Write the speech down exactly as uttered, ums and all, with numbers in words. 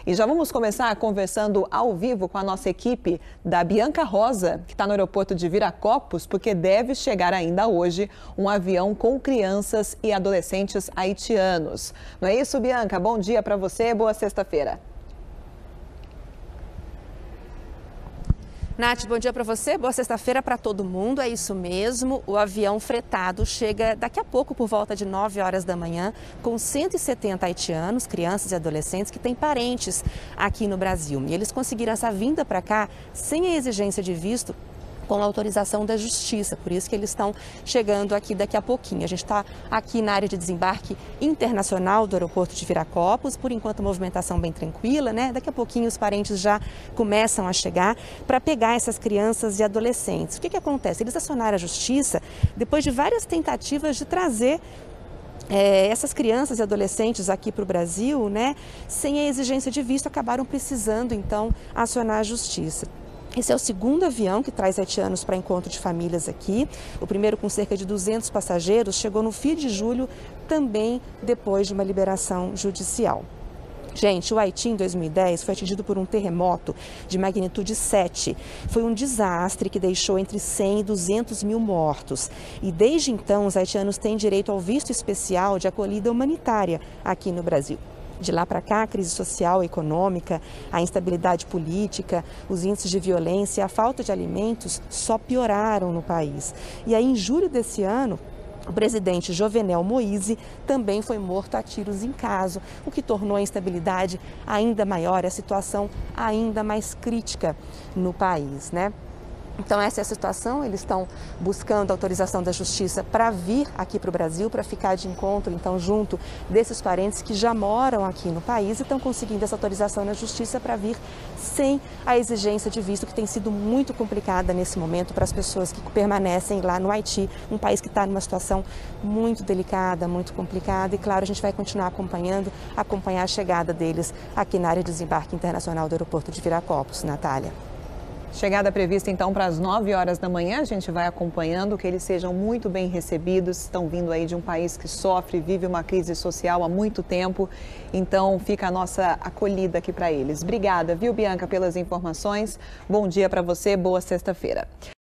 E já vamos começar conversando ao vivo com a nossa equipe da Bianca Rosa, que está no aeroporto de Viracopos, porque deve chegar ainda hoje um avião com crianças e adolescentes haitianos. Não é isso, Bianca? Bom dia para você, boa sexta-feira. Nath, bom dia para você, boa sexta-feira para todo mundo, é isso mesmo, o avião fretado chega daqui a pouco por volta de nove horas da manhã com cento e setenta haitianos, crianças e adolescentes que têm parentes aqui no Brasil. E eles conseguiram essa vinda para cá sem a exigência de visto, com a autorização da Justiça, por isso que eles estão chegando aqui daqui a pouquinho. A gente está aqui na área de desembarque internacional do aeroporto de Viracopos, por enquanto movimentação bem tranquila, né? Daqui a pouquinho os parentes já começam a chegar para pegar essas crianças e adolescentes. O que que acontece? Eles acionaram a Justiça depois de várias tentativas de trazer É, essas crianças e adolescentes aqui para o Brasil, né, sem a exigência de visto, acabaram precisando então acionar a Justiça. Esse é o segundo avião que traz haitianos para encontro de famílias aqui. O primeiro, com cerca de duzentos passageiros, chegou no fim de julho, também depois de uma liberação judicial. Gente, o Haiti em dois mil e dez foi atingido por um terremoto de magnitude sete. Foi um desastre que deixou entre cem e duzentos mil mortos. E desde então, os haitianos têm direito ao visto especial de acolhida humanitária aqui no Brasil. De lá para cá, a crise social e econômica, a instabilidade política, os índices de violência e a falta de alimentos só pioraram no país. E aí, em julho desse ano, o presidente Jovenel Moïse também foi morto a tiros em casa, o que tornou a instabilidade ainda maior, a situação ainda mais crítica no país, né? Então essa é a situação, eles estão buscando a autorização da Justiça para vir aqui para o Brasil, para ficar de encontro, então, junto desses parentes que já moram aqui no país e estão conseguindo essa autorização na Justiça para vir sem a exigência de visto, que tem sido muito complicada nesse momento para as pessoas que permanecem lá no Haiti, um país que está numa situação muito delicada, muito complicada. E claro, a gente vai continuar acompanhando, acompanhar a chegada deles aqui na área de desembarque internacional do aeroporto de Viracopos. Natália. Chegada prevista então para as nove horas da manhã, a gente vai acompanhando que eles sejam muito bem recebidos, estão vindo aí de um país que sofre, vive uma crise social há muito tempo, então fica a nossa acolhida aqui para eles. Obrigada, viu, Bianca, pelas informações, bom dia para você, boa sexta-feira.